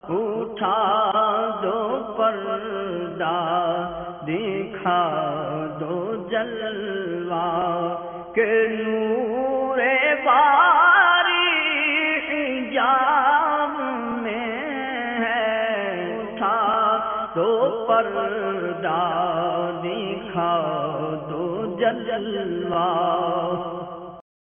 उठा दो पर्दा, दिखा दो जलवा के नूरे बारी हिजाब में है। उठा दो पर्दा, दिखा दो जलवा